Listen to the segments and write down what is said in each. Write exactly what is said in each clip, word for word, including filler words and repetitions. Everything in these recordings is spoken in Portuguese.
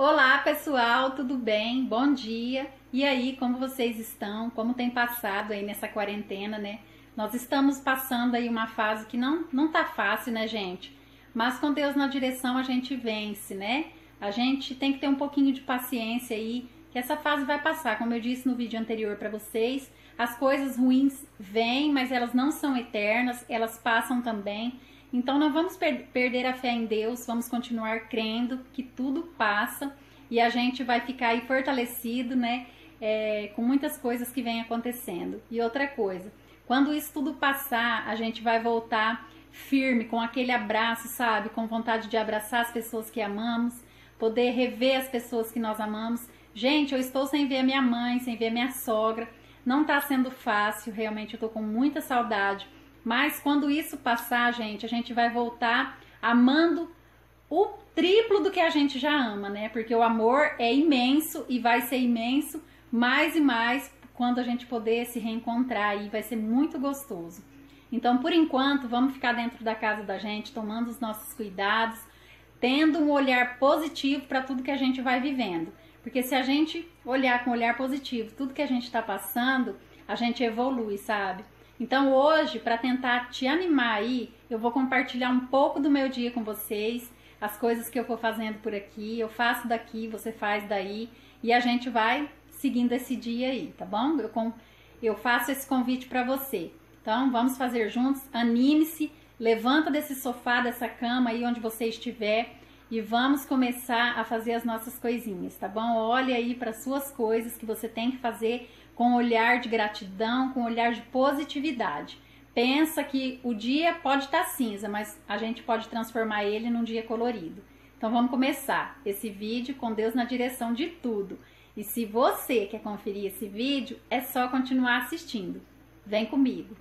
Olá pessoal, tudo bem? Bom dia! E aí, como vocês estão? Como tem passado aí nessa quarentena, né? Nós estamos passando aí uma fase que não, não tá fácil, né, gente? Mas com Deus na direção a gente vence, né? A gente tem que ter um pouquinho de paciência aí, que essa fase vai passar. Como eu disse no vídeo anterior para vocês, as coisas ruins vêm, mas elas não são eternas, elas passam também. Então não vamos per perder a fé em Deus, vamos continuar crendo que tudo passa e a gente vai ficar aí fortalecido, né, é, com muitas coisas que vêm acontecendo. E outra coisa, quando isso tudo passar, a gente vai voltar firme, com aquele abraço, sabe, com vontade de abraçar as pessoas que amamos, poder rever as pessoas que nós amamos. Gente, eu estou sem ver a minha mãe, sem ver a minha sogra, não tá sendo fácil, realmente eu tô com muita saudade. Mas quando isso passar, gente, a gente vai voltar amando o triplo do que a gente já ama, né? Porque o amor é imenso e vai ser imenso mais e mais quando a gente poder se reencontrar aí, vai ser muito gostoso. Então, por enquanto, vamos ficar dentro da casa da gente, tomando os nossos cuidados, tendo um olhar positivo para tudo que a gente vai vivendo. Porque se a gente olhar com um olhar positivo tudo que a gente está passando, a gente evolui, sabe? Então hoje, para tentar te animar aí, eu vou compartilhar um pouco do meu dia com vocês, as coisas que eu vou fazendo por aqui, eu faço daqui, você faz daí, e a gente vai seguindo esse dia aí, tá bom? Eu, com, eu faço esse convite para você. Então vamos fazer juntos, anime-se, levanta desse sofá, dessa cama aí onde você estiver, e vamos começar a fazer as nossas coisinhas, tá bom? Olhe aí para suas coisas que você tem que fazer com um olhar de gratidão, com um olhar de positividade. Pensa que o dia pode estar cinza, mas a gente pode transformar ele num dia colorido. Então vamos começar esse vídeo com Deus na direção de tudo. E se você quer conferir esse vídeo, é só continuar assistindo. Vem comigo!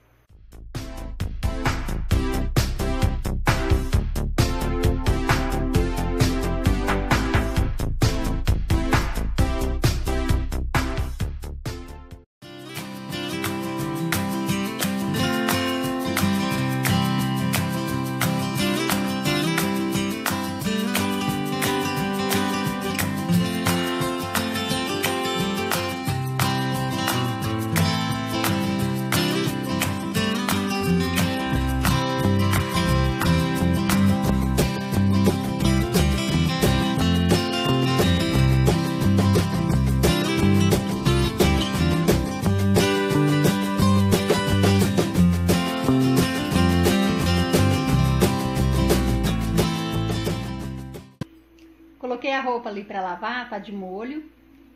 Coloquei a roupa ali para lavar, tá de molho,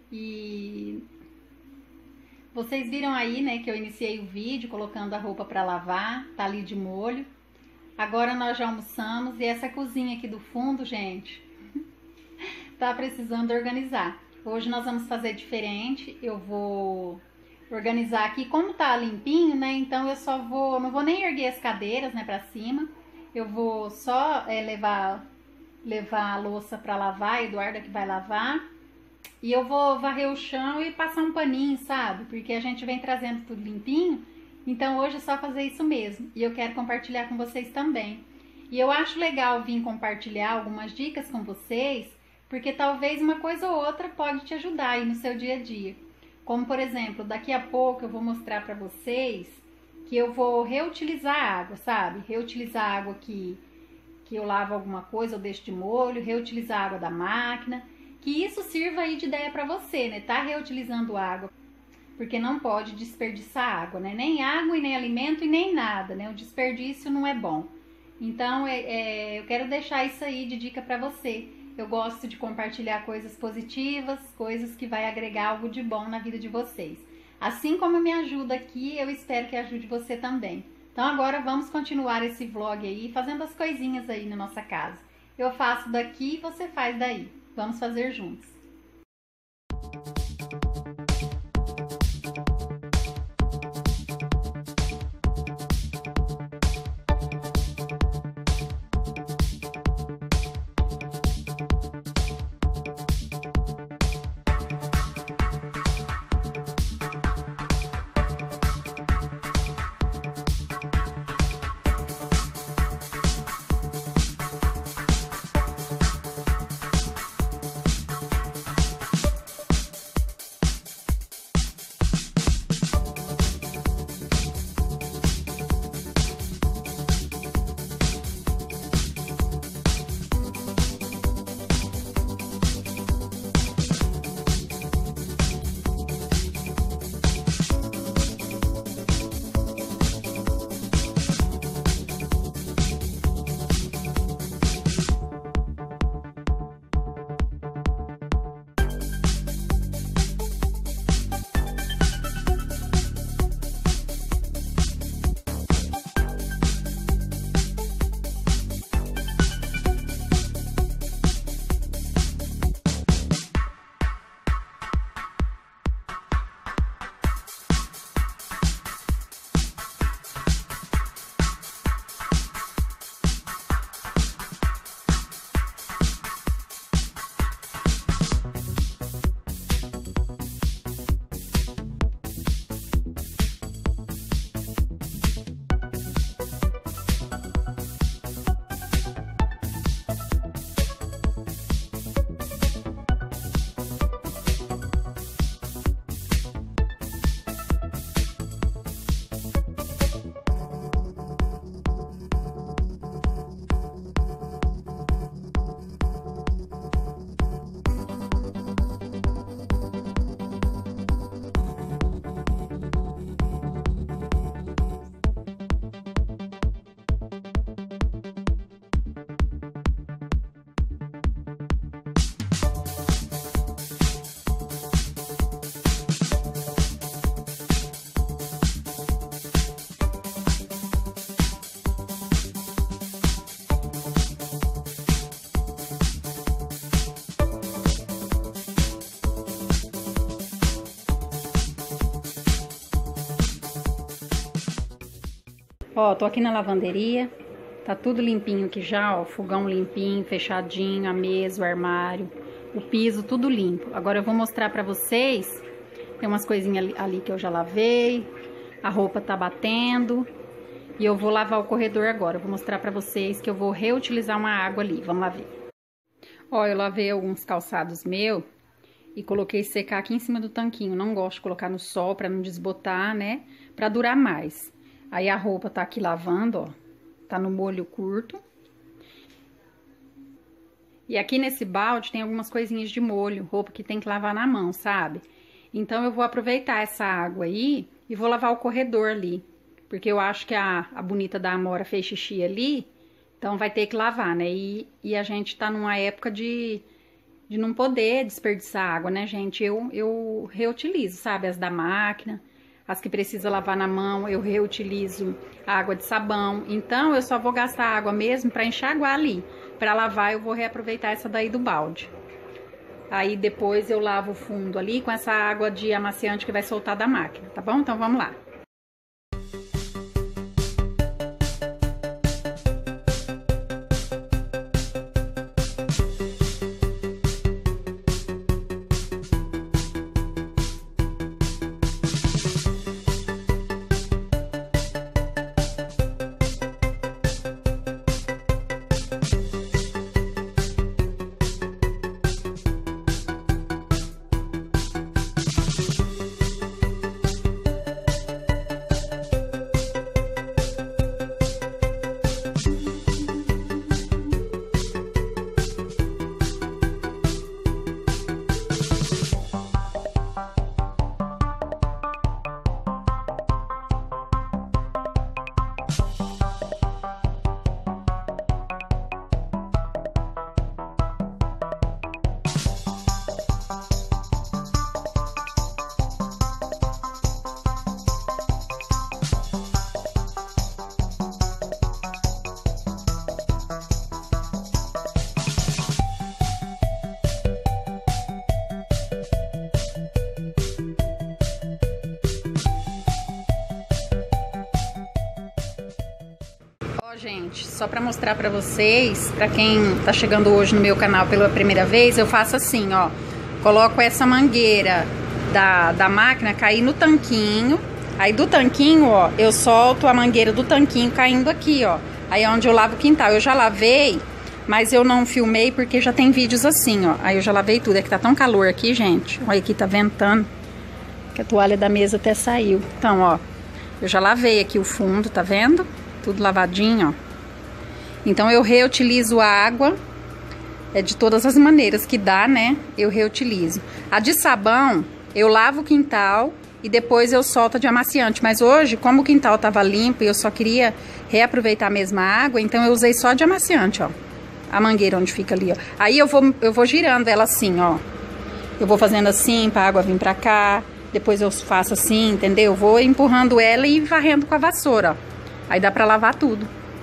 e vocês viram aí, né, que eu iniciei o vídeo colocando a roupa para lavar, tá ali de molho. Agora nós já almoçamos e essa cozinha aqui do fundo, gente, tá precisando organizar. Hoje nós vamos fazer diferente, eu vou organizar aqui, como tá limpinho, né, então eu só vou, não vou nem erguer as cadeiras, né, para cima, eu vou só é, levar... levar a louça para lavar, a Eduarda que vai lavar, e eu vou varrer o chão e passar um paninho, sabe? Porque a gente vem trazendo tudo limpinho, então hoje é só fazer isso mesmo, e eu quero compartilhar com vocês também. E eu acho legal vir compartilhar algumas dicas com vocês, porque talvez uma coisa ou outra pode te ajudar aí no seu dia a dia. Como, por exemplo, daqui a pouco eu vou mostrar para vocês que eu vou reutilizar a água, sabe? Reutilizar a água que... que eu lavo alguma coisa, eu deixo de molho, reutilizar a água da máquina, que isso sirva aí de ideia para você, né? Tá reutilizando água, porque não pode desperdiçar água, né? Nem água e nem alimento e nem nada, né? O desperdício não é bom. Então, é, é, eu quero deixar isso aí de dica para você. Eu gosto de compartilhar coisas positivas, coisas que vai agregar algo de bom na vida de vocês. Assim como me ajuda aqui, eu espero que ajude você também. Então agora vamos continuar esse vlog aí, fazendo as coisinhas aí na nossa casa. Eu faço daqui e você faz daí. Vamos fazer juntos. Ó, tô aqui na lavanderia. Tá tudo limpinho aqui já, ó. Fogão limpinho, fechadinho, a mesa, o armário, o piso, tudo limpo. Agora eu vou mostrar pra vocês. Tem umas coisinhas ali, ali que eu já lavei. A roupa tá batendo. E eu vou lavar o corredor agora. Eu vou mostrar pra vocês que eu vou reutilizar uma água ali. Vamos lá ver. Ó, eu lavei alguns calçados meus e coloquei secar aqui em cima do tanquinho. Não gosto de colocar no sol pra não desbotar, né? Pra durar mais. Aí a roupa tá aqui lavando, ó. Tá no molho curto. E aqui nesse balde tem algumas coisinhas de molho, roupa que tem que lavar na mão, sabe? Então eu vou aproveitar essa água aí e vou lavar o corredor ali. Porque eu acho que a, a bonita da Amora fez xixi ali, então vai ter que lavar, né? E, e a gente tá numa época de, de não poder desperdiçar água, né, gente? Eu, eu reutilizo, sabe? As da máquina. As que precisa lavar na mão, eu reutilizo a água de sabão. Então, eu só vou gastar água mesmo para enxaguar ali. Para lavar, eu vou reaproveitar essa daí do balde. Aí, depois, eu lavo o fundo ali com essa água de amaciante que vai soltar da máquina, tá bom? Então, vamos lá. Gente, só para mostrar para vocês, para quem tá chegando hoje no meu canal pela primeira vez, eu faço assim, ó, coloco essa mangueira da, da máquina cair no tanquinho, aí do tanquinho, ó, eu solto a mangueira do tanquinho caindo aqui, ó, aí é onde eu lavo o quintal. Eu já lavei, mas eu não filmei porque já tem vídeos assim, ó, aí eu já lavei tudo. É que tá tão calor aqui, gente, olha aqui, tá ventando, que a toalha da mesa até saiu. Então, ó, eu já lavei aqui o fundo, tá vendo? Tudo lavadinho, ó. Então, eu reutilizo a água, é de todas as maneiras que dá, né? Eu reutilizo. A de sabão, eu lavo o quintal e depois eu solto a de amaciante. Mas hoje, como o quintal tava limpo e eu só queria reaproveitar a mesma água, então eu usei só de amaciante, ó. A mangueira onde fica ali, ó. Aí eu vou, eu vou girando ela assim, ó. Eu vou fazendo assim pra água vir pra cá. Depois eu faço assim, entendeu? Eu vou empurrando ela e varrendo com a vassoura, ó. Aí dá pra lavar tudo.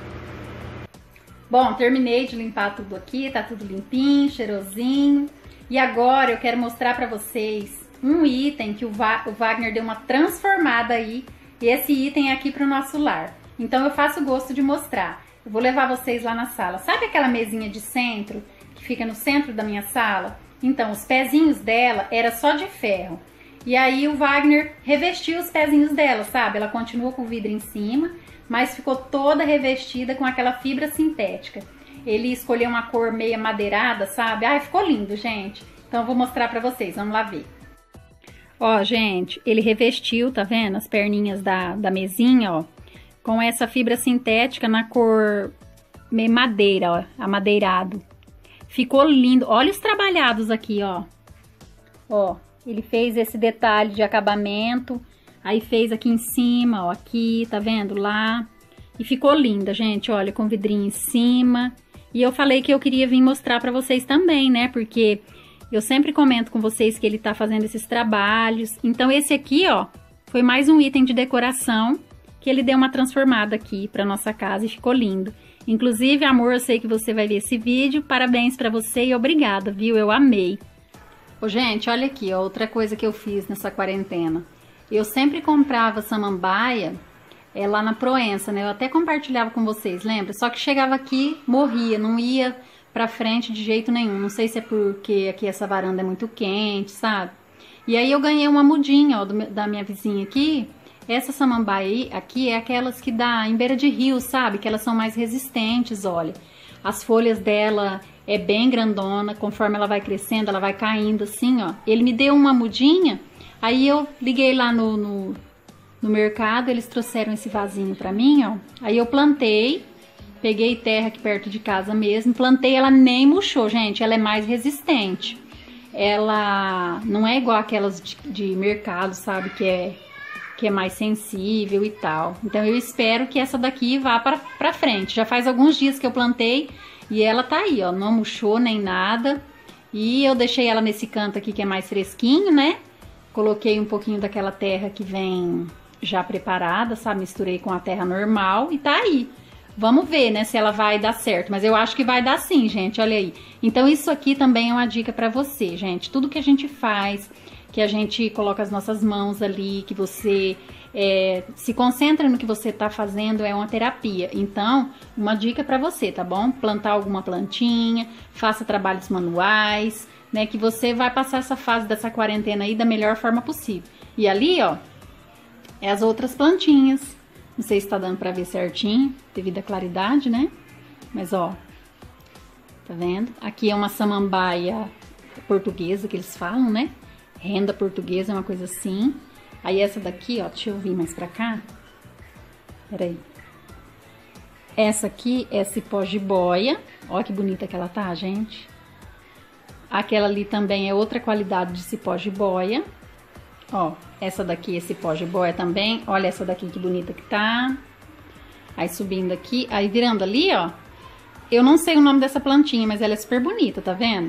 Bom, terminei de limpar tudo aqui, tá tudo limpinho, cheirosinho. E agora eu quero mostrar pra vocês um item que o, Va o Wagner deu uma transformada aí. E esse item é aqui pro nosso lar. Então eu faço gosto de mostrar. Eu vou levar vocês lá na sala. Sabe aquela mesinha de centro que fica no centro da minha sala? Então, os pezinhos dela era só de ferro. E aí o Wagner revestiu os pezinhos dela, sabe? Ela continua com o vidro em cima, mas ficou toda revestida com aquela fibra sintética. Ele escolheu uma cor meio madeirada, sabe? Ai, ficou lindo, gente. Então eu vou mostrar pra vocês, vamos lá ver. Ó, gente, ele revestiu, tá vendo? As perninhas da, da mesinha, ó, com essa fibra sintética na cor meio madeira, ó, amadeirado. Ficou lindo. Olha os trabalhados aqui, ó. Ó, ele fez esse detalhe de acabamento. Aí fez aqui em cima, ó, aqui, tá vendo? Lá. E ficou linda, gente, olha, com vidrinho em cima. E eu falei que eu queria vir mostrar pra vocês também, né? Porque eu sempre comento com vocês que ele tá fazendo esses trabalhos. Então esse aqui, ó, foi mais um item de decoração que ele deu uma transformada aqui pra nossa casa e ficou lindo. Inclusive, amor, eu sei que você vai ver esse vídeo. Parabéns pra você e obrigada, viu? Eu amei. Ô, gente, olha aqui, ó, outra coisa que eu fiz nessa quarentena. Eu sempre comprava samambaia é lá na Proença, né? Eu até compartilhava com vocês, lembra? Só que chegava aqui, morria, não ia pra frente de jeito nenhum. Não sei se é porque aqui essa varanda é muito quente, sabe? E aí eu ganhei uma mudinha, ó, do, da minha vizinha aqui. Essa samambaia aqui é aquelas que dá em beira de rio, sabe? Que elas são mais resistentes, olha. As folhas dela é bem grandona, conforme ela vai crescendo, ela vai caindo assim, ó. Ele me deu uma mudinha, aí eu liguei lá no, no, no mercado, eles trouxeram esse vasinho pra mim, ó. Aí eu plantei, peguei terra aqui perto de casa mesmo, plantei, ela nem murchou, gente, ela é mais resistente. Ela não é igual aquelas de, de mercado, sabe, que é... que é mais sensível e tal. Então eu espero que essa daqui vá pra, pra frente. Já faz alguns dias que eu plantei e ela tá aí, ó, não murchou nem nada. E eu deixei ela nesse canto aqui que é mais fresquinho, né? Coloquei um pouquinho daquela terra que vem já preparada, sabe? Misturei com a terra normal e tá aí. Vamos ver, né, se ela vai dar certo. Mas eu acho que vai dar sim, gente, olha aí. Então isso aqui também é uma dica pra você, gente. Tudo que a gente faz... que a gente coloca as nossas mãos ali, que você é, se concentra no que você tá fazendo, é uma terapia. Então, uma dica para você, tá bom? Plantar alguma plantinha, faça trabalhos manuais, né? Que você vai passar essa fase dessa quarentena aí da melhor forma possível. E ali, ó, é as outras plantinhas. Não sei se tá dando pra ver certinho, devido à claridade, né? Mas, ó, tá vendo? Aqui é uma samambaia portuguesa que eles falam, né? Renda portuguesa, é uma coisa assim. Aí essa daqui, ó, deixa eu vir mais pra cá. Peraí. Essa aqui é cipó jiboia. Olha que bonita que ela tá, gente. Aquela ali também é outra qualidade de cipó jiboia. Ó, essa daqui é cipó jiboia também. Olha essa daqui que bonita que tá. Aí subindo aqui, aí virando ali, ó. Eu não sei o nome dessa plantinha, mas ela é super bonita, tá vendo?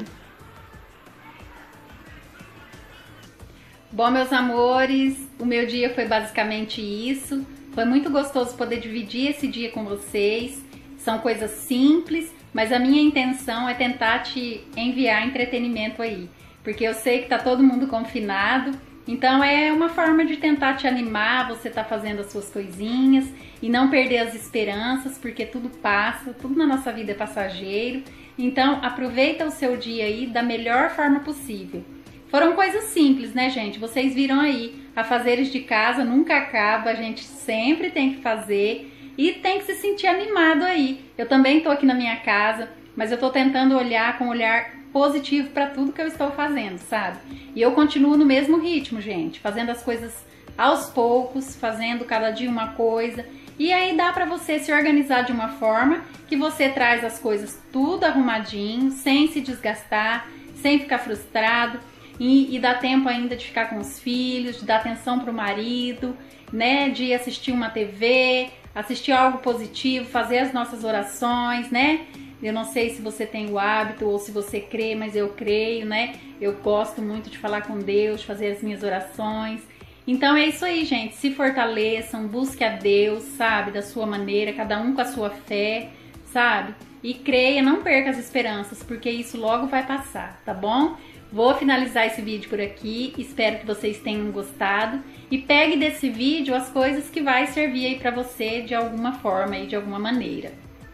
Bom, meus amores, o meu dia foi basicamente isso. Foi muito gostoso poder dividir esse dia com vocês. São coisas simples, mas a minha intenção é tentar te enviar entretenimento aí. Porque eu sei que tá todo mundo confinado, então é uma forma de tentar te animar, você tá fazendo as suas coisinhas e não perder as esperanças, porque tudo passa, tudo na nossa vida é passageiro. Então aproveita o seu dia aí da melhor forma possível. Foram coisas simples, né, gente? Vocês viram aí, afazeres de casa nunca acaba, a gente sempre tem que fazer e tem que se sentir animado aí. Eu também tô aqui na minha casa, mas eu tô tentando olhar com um olhar positivo para tudo que eu estou fazendo, sabe? E eu continuo no mesmo ritmo, gente, fazendo as coisas aos poucos, fazendo cada dia uma coisa. E aí dá para você se organizar de uma forma que você traz as coisas tudo arrumadinho, sem se desgastar, sem ficar frustrado. E, e dá tempo ainda de ficar com os filhos, de dar atenção pro marido, né? De assistir uma T V, assistir algo positivo, fazer as nossas orações, né? Eu não sei se você tem o hábito ou se você crê, mas eu creio, né? Eu gosto muito de falar com Deus, de fazer as minhas orações. Então é isso aí, gente. Se fortaleçam, busque a Deus, sabe? Da sua maneira, cada um com a sua fé, sabe? E creia, não perca as esperanças, porque isso logo vai passar, tá bom? Vou finalizar esse vídeo por aqui, espero que vocês tenham gostado e pegue desse vídeo as coisas que vai servir aí pra você de alguma forma e de alguma maneira.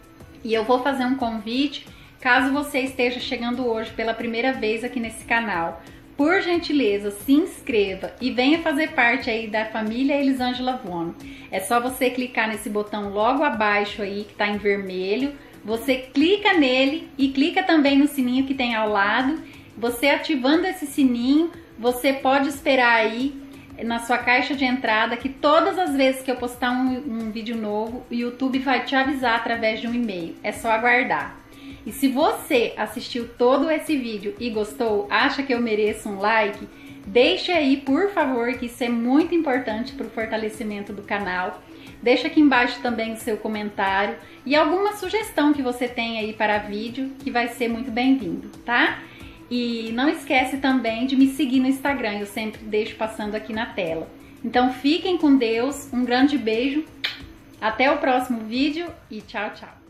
E eu vou fazer um convite, caso você esteja chegando hoje pela primeira vez aqui nesse canal. Por gentileza, se inscreva e venha fazer parte aí da família Elisângela Vuono. É só você clicar nesse botão logo abaixo aí que tá em vermelho, você clica nele e clica também no sininho que tem ao lado. Você ativando esse sininho, você pode esperar aí na sua caixa de entrada que todas as vezes que eu postar um, um vídeo novo, o YouTube vai te avisar através de um e-mail. É só aguardar. E se você assistiu todo esse vídeo e gostou, acha que eu mereço um like, deixa aí, por favor, que isso é muito importante para o fortalecimento do canal. Deixa aqui embaixo também o seu comentário e alguma sugestão que você tem aí para vídeo, que vai ser muito bem-vindo, tá? E não esquece também de me seguir no Instagram, eu sempre deixo passando aqui na tela. Então fiquem com Deus, um grande beijo, até o próximo vídeo e tchau, tchau!